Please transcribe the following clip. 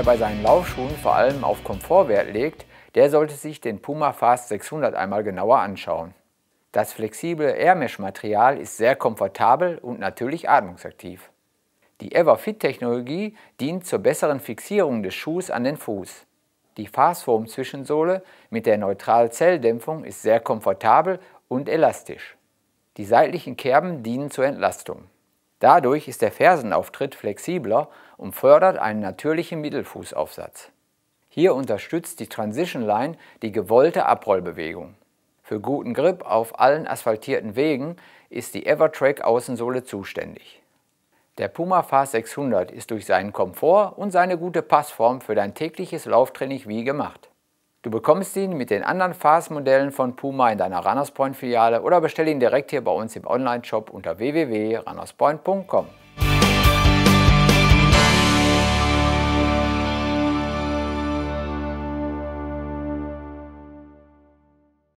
Wer bei seinen Laufschuhen vor allem auf Komfort Wert legt, der sollte sich den Puma Fast 600 einmal genauer anschauen. Das flexible Air-Mesh-Material ist sehr komfortabel und natürlich atmungsaktiv. Die EverFit-Technologie dient zur besseren Fixierung des Schuhs an den Fuß. Die Fastform-Zwischensohle mit der Neutral-Zelldämpfung ist sehr komfortabel und elastisch. Die seitlichen Kerben dienen zur Entlastung. Dadurch ist der Fersenauftritt flexibler und fördert einen natürlichen Mittelfußaufsatz. Hier unterstützt die Transition Line die gewollte Abrollbewegung. Für guten Grip auf allen asphaltierten Wegen ist die EverTrack Außensohle zuständig. Der Puma Fast 600 ist durch seinen Komfort und seine gute Passform für dein tägliches Lauftraining wie gemacht. Du bekommst ihn mit den anderen Fast-Modellen von Puma in deiner Runners Point Filiale oder bestell ihn direkt hier bei uns im Online-Shop unter www.runnerspoint.com.